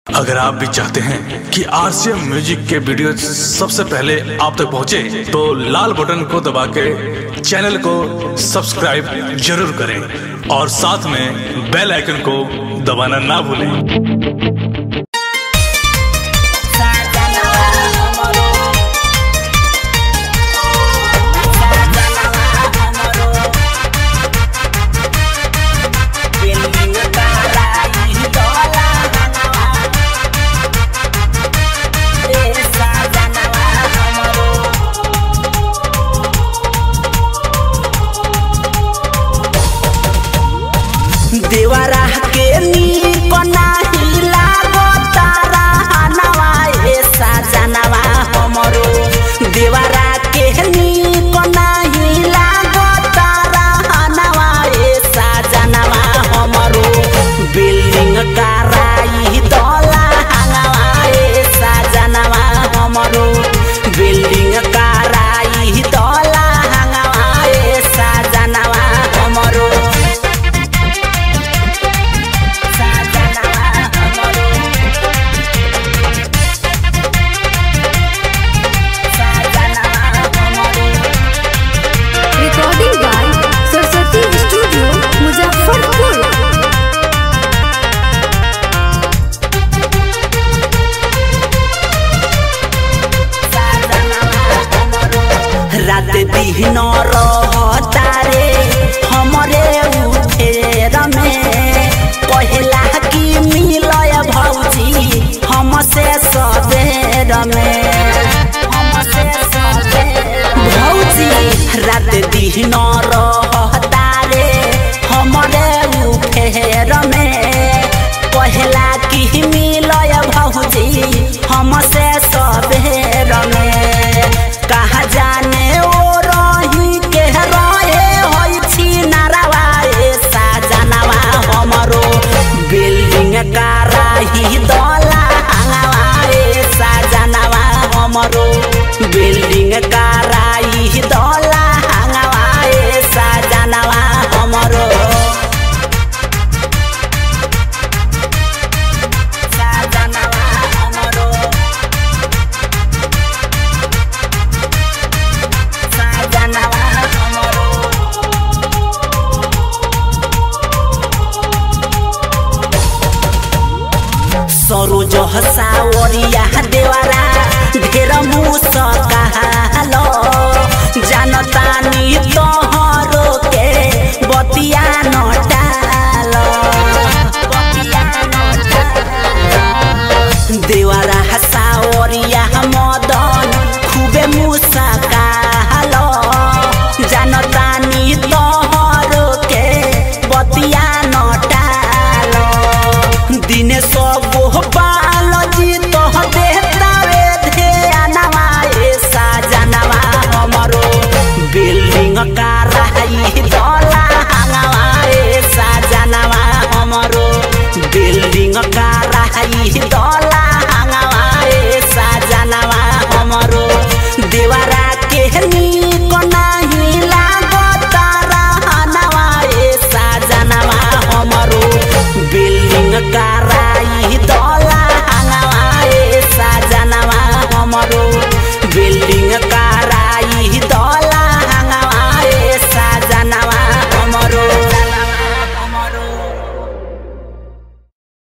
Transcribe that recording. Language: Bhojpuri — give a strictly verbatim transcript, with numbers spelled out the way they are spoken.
अगर आप भी चाहते हैं कि आरसीएम म्यूजिक के वीडियो सबसे पहले आप तक पहुंचे, तो लाल बटन को दबा के चैनल को सब्सक्राइब जरूर करें और साथ में बेल आइकन को दबाना ना भूलें। देवरा के नीक नाही लागो तारा हनवा ए सजनवा हमरो। देवरा के नीक नाही लागो तारा हनवा ए सजनवा हमरो। बिल्डिंग कराई दला हनवा ए सजनवा हमरो। बिल्डिंग कराई दला हनवा ए सजनवा हमरो। Recording by Saraswati studio Muzaffarpur. रात दिन रहता रे हमरे उठेर में, कहला कि मिलय भौजी हमसे सबेर में। हमसे सबेर भौजी रात दिन रहता रे हमरे उठेर में, कहला कि मिलय भौजी हमसे सबेर में। कहा जाने ओ रही के रहे होई छी नारावा ए सजनवा हमरो। बिल्डिंग कराही दला हंगवा ए सजनवा हमरो। बिल्डिंग कराई दला हंगवा ए सजनवा हमरो। सजनवा हमरो। सजनवा हमरो। सरोज सावरिया देवरा ढेर मुसकालो, जानतानी तोहरो के बतिया नटालो। देवरा सावरिया मदन खूबे मुसकालो, जानतानी तोहरो के बतिया नटालो। दिन सब बालजी तो देता वे ध्यानवा ए सजनवा हमरो। बिल्डिंग कराई दला हंगवा ए सजनवा हमरो। बिल्डिंग कराई दला